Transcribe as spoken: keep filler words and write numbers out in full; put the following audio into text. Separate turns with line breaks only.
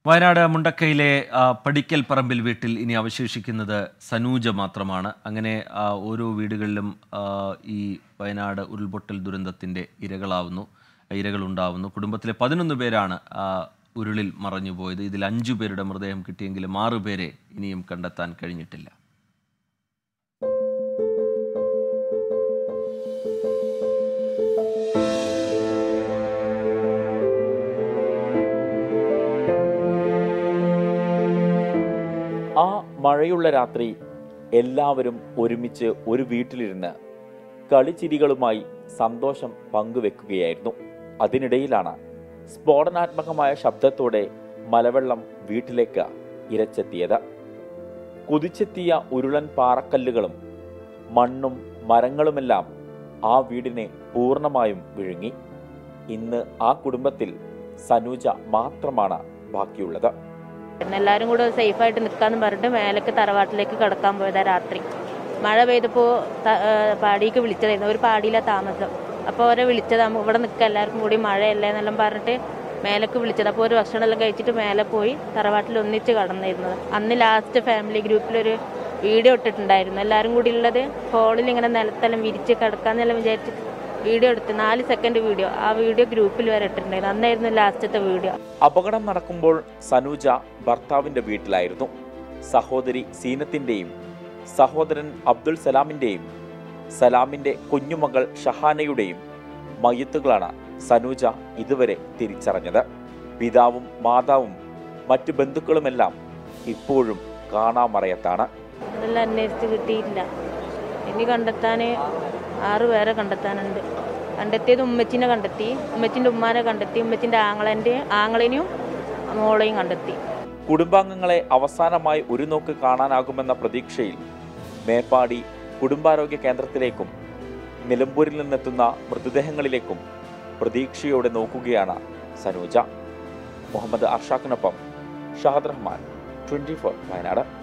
വയനാട് മുണ്ടക്കയിലെ പടിക്കൽ പറമ്പിൽ വീട്ടിൽ ഇനി അവശേഷിക്കുന്നത് സനൂജ മാത്രമാണ്. അങ്ങനെ ഓരോ വീടുകളിലും ഈ വയനാട് ഉരുൾപൊട്ടൽ ദുരന്തത്തിൻ്റെ ഇരകളാവുന്നു ഇരകളുണ്ടാവുന്നു. കുടുംബത്തിലെ പതിനൊന്ന് പേരാണ് ഉരുളിൽ മറഞ്ഞുപോയത്. ഇതിൽ അഞ്ചു പേരുടെ മൃതദേഹം കിട്ടിയെങ്കിലും ആറു പേരെ ഇനിയും കണ്ടെത്താൻ കഴിഞ്ഞിട്ടില്ല.
ആ മഴയുള്ള രാത്രി എല്ലാവരും ഒരുമിച്ച് ഒരു വീട്ടിലിരുന്ന് കളിച്ചിരികളുമായി സന്തോഷം പങ്കുവെക്കുകയായിരുന്നു. അതിനിടയിലാണ് സ്ഫോടനാത്മകമായ ശബ്ദത്തോടെ മലവെള്ളം വീട്ടിലേക്ക് ഇരച്ചെത്തിയത്. കുതിച്ചെത്തിയ ഉരുളൻ പാറക്കല്ലുകളും മണ്ണും മരങ്ങളുമെല്ലാം ആ വീടിനെ പൂർണ്ണമായും വിഴുങ്ങി. ഇന്ന് ആ കുടുംബത്തിൽ സനൂജ മാത്രമാണ് ബാക്കിയുള്ളത്.
എല്ലാവരും കൂടെ സേഫായിട്ട് നിൽക്കാന്ന് പറഞ്ഞിട്ട് മേലേക്ക് തറവാട്ടിലേക്ക് കിടക്കാൻ പോയതാ. രാത്രി മഴ പെയ്തപ്പോൾ പാടിക്ക് വിളിച്ചതായിരുന്നു. ഒരു പാടിയിലാണ് താമസം. അപ്പോൾ അവരെ വിളിച്ചത് ഇവിടെ നിൽക്കുക എല്ലാവർക്കും കൂടി മഴയല്ലേ എന്നെല്ലാം പറഞ്ഞിട്ട് മേലേക്ക് വിളിച്ചത്. അപ്പോൾ ഒരു ഭക്ഷണമെല്ലാം കഴിച്ചിട്ട് മേലെ പോയി തറവാട്ടിൽ ഒന്നിച്ച് കടന്നിരുന്നത്. അന്ന് ലാസ്റ്റ് ഫാമിലി ഗ്രൂപ്പിലൊരു വീഡിയോ ഇട്ടിട്ടുണ്ടായിരുന്നു. എല്ലാവരും കൂടി ഉള്ളത് ഫോണിൽ ഇങ്ങനെ നിലത്തെല്ലാം വിരിച്ച് കിടക്കാന്നെല്ലാം വിചാരിച്ചിട്ട് വീഡിയോ എടുത്ത് നാല് സെക്കൻഡ് വീഡിയോ ആ വീഡിയോ ഗ്രൂപ്പിൽ വരെ ഇട്ടിട്ടുണ്ടായിരുന്നു. അന്നായിരുന്നു ലാസ്റ്റത്തെ വീഡിയോ.
അപകടം നടക്കുമ്പോൾ സനൂജ ഭർത്താവിന്റെ വീട്ടിലായിരുന്നു. സഹോദരി സീനത്തിന്റെയും സഹോദരൻ അബ്ദുൽ സലാമിന്റെയും സലാമിന്റെ കുഞ്ഞുമകൾ ഷഹാനയുടെയും മയ്യത്തുകളാണ് സനൂജ ഇതുവരെ തിരിച്ചറിഞ്ഞത്. പിതാവും മാതാവും മറ്റു ബന്ധുക്കളുമെല്ലാം ഇപ്പോഴും കാണാമറയത്താണ്.
അതെല്ലാം അന്വേഷിച്ച് കിട്ടിയില്ല. ഇനി കണ്ടെത്താൻ ആറ് പേരെ കണ്ടെത്താനുണ്ട്. കണ്ടെത്തിയത് ഉമ്മച്ചിനെ കണ്ടെത്തി, ഉമ്മച്ചിൻ്റെ ഉമ്മാനെ കണ്ടെത്തി, ഉമ്മച്ചിൻ്റെ ആങ്ങളൻ്റെ ആങ്ങളെയും മോളെയും കണ്ടെത്തി.
കുടുംബാംഗങ്ങളെ അവസാനമായി ഒരു നോക്ക് കാണാനാകുമെന്ന പ്രതീക്ഷയിൽ മേപ്പാടി കുടുംബാരോഗ്യ കേന്ദ്രത്തിലേക്കും നിലമ്പൂരിൽ നിന്നെത്തുന്ന മൃതദേഹങ്ങളിലേക്കും പ്രതീക്ഷയോടെ നോക്കുകയാണ് സനൂജ. മുഹമ്മദ് അർഷാഖിനൊപ്പം ഷാദ് റഹ്മാൻ, ട്വന്റി ഫോർ വയനാട്.